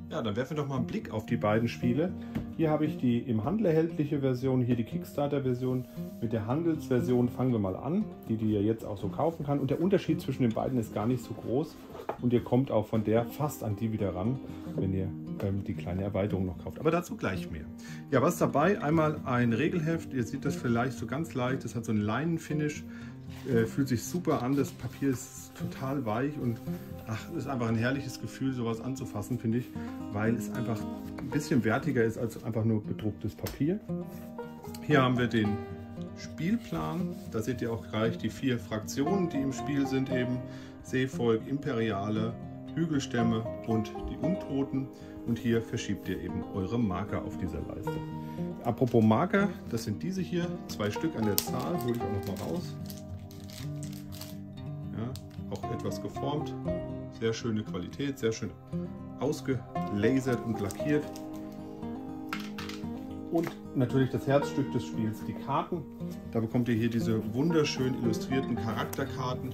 Ja, dann werfen wir doch mal einen Blick auf die beiden Spiele. Hier habe ich die im Handel erhältliche Version, hier die Kickstarter-Version. Mit der Handelsversion fangen wir mal an, die ihr jetzt auch so kaufen kann. Und der Unterschied zwischen den beiden ist gar nicht so groß. Und ihr kommt auch von der fast an die wieder ran, wenn ihr die kleine Erweiterung noch kauft. Aber dazu gleich mehr. Ja, was ist dabei? Einmal ein Regelheft. Ihr seht das vielleicht so ganz leicht. Das hat so einen Leinenfinish. Fühlt sich super an. Das Papier ist total weich und ist einfach ein herrliches Gefühl, sowas anzufassen, finde ich, weil es einfach ein bisschen wertiger ist als einfach nur bedrucktes Papier. Hier haben wir den Spielplan. Da seht ihr auch gleich die 4 Fraktionen, die im Spiel sind, eben Seevolk, Imperiale, Hügelstämme und die Untoten. Und hier verschiebt ihr eben eure Marker auf dieser Leiste. Apropos Marker, das sind diese hier, 2 Stück an der Zahl, hole ich auch noch mal raus. Ja, auch etwas geformt, sehr schöne Qualität, sehr schön ausgelasert und lackiert. Und natürlich das Herzstück des Spiels, die Karten. Da bekommt ihr hier diese wunderschön illustrierten Charakterkarten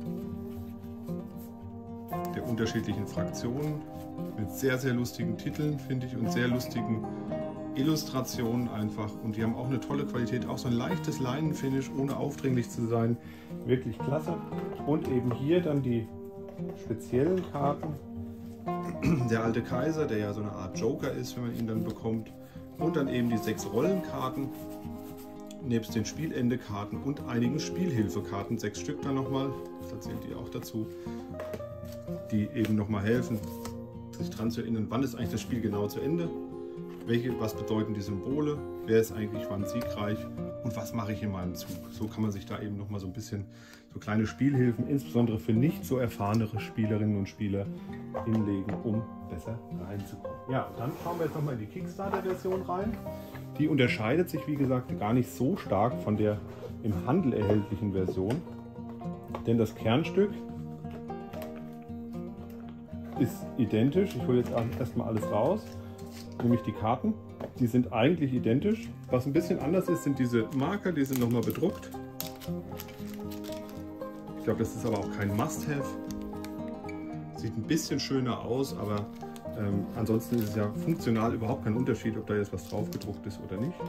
der unterschiedlichen Fraktionen mit sehr, sehr lustigen Titeln, finde ich, und sehr lustigen Illustrationen einfach. Und die haben auch eine tolle Qualität, auch so ein leichtes Leinenfinish, ohne aufdringlich zu sein. Wirklich klasse. Und eben hier dann die speziellen Karten. Der alte Kaiser, der ja so eine Art Joker ist, wenn man ihn dann bekommt. Und dann eben die 6 Rollenkarten, nebst den Spielende-Karten und einigen Spielhilfekarten, 6 Stück dann nochmal, das erzählt ihr auch dazu, die eben nochmal helfen, sich daran zu erinnern, wann ist eigentlich das Spiel genau zu Ende, was bedeuten die Symbole, wer ist eigentlich wann siegreich und was mache ich in meinem Zug. So kann man sich da eben nochmal so ein bisschen so kleine Spielhilfen, insbesondere für nicht so erfahrenere Spielerinnen und Spieler, hinlegen, um besser reinzukommen. Ja, dann schauen wir jetzt nochmal in die Kickstarter-Version rein. Die unterscheidet sich, wie gesagt, gar nicht so stark von der im Handel erhältlichen Version, denn das Kernstück ist identisch. Ich hole jetzt erstmal alles raus, nämlich die Karten. Die sind eigentlich identisch. Was ein bisschen anders ist, sind diese Marker, die sind nochmal bedruckt. Ich glaube, das ist aber auch kein Must-Have. Sieht ein bisschen schöner aus, aber ansonsten ist es ja funktional überhaupt kein Unterschied, ob da jetzt was drauf gedruckt ist oder nicht.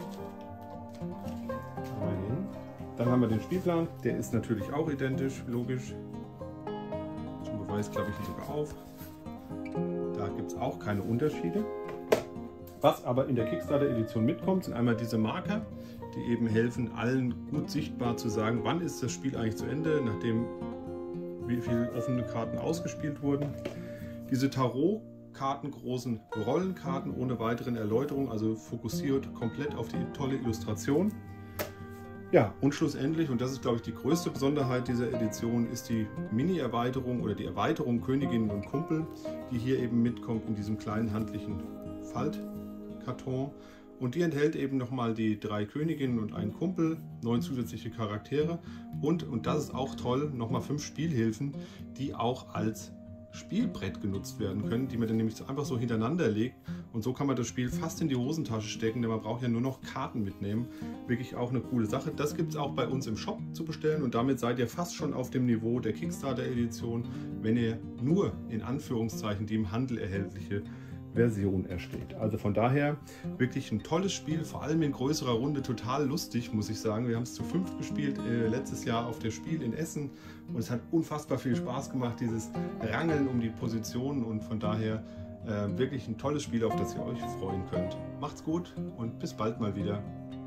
Dann haben wir den Spielplan, der ist natürlich auch identisch, logisch. Zum Beweis klappe ich ihn sogar auf. Da gibt es auch keine Unterschiede. Was aber in der Kickstarter-Edition mitkommt, sind einmal diese Marker, die eben helfen, allen gut sichtbar zu sagen, wann ist das Spiel eigentlich zu Ende, nachdem wie viele offene Karten ausgespielt wurden. Diese Tarotkarten, großen Rollenkarten ohne weiteren Erläuterungen, also fokussiert komplett auf die tolle Illustration. Ja, und schlussendlich, und das ist, glaube ich, die größte Besonderheit dieser Edition, ist die Mini-Erweiterung oder die Erweiterung Königinnen und Kumpel, die hier eben mitkommt in diesem kleinen handlichen Faltkarton. Und die enthält eben nochmal die 3 Königinnen und einen Kumpel, 9 zusätzliche Charaktere und das ist auch toll, nochmal 5 Spielhilfen, die auch als Spielbrett genutzt werden können, die man dann nämlich einfach so hintereinander legt und so kann man das Spiel fast in die Hosentasche stecken, denn man braucht ja nur noch Karten mitnehmen. Wirklich auch eine coole Sache. Das gibt es auch bei uns im Shop zu bestellen und damit seid ihr fast schon auf dem Niveau der Kickstarter-Edition, wenn ihr nur in Anführungszeichen die im Handel erhältliche Version ersteht. Also von daher wirklich ein tolles Spiel, vor allem in größerer Runde, total lustig, muss ich sagen. Wir haben es zu 5 gespielt letztes Jahr auf der Spiel in Essen und es hat unfassbar viel Spaß gemacht, dieses Rangeln um die Positionen und von daher wirklich ein tolles Spiel, auf das ihr euch freuen könnt. Macht's gut und bis bald mal wieder.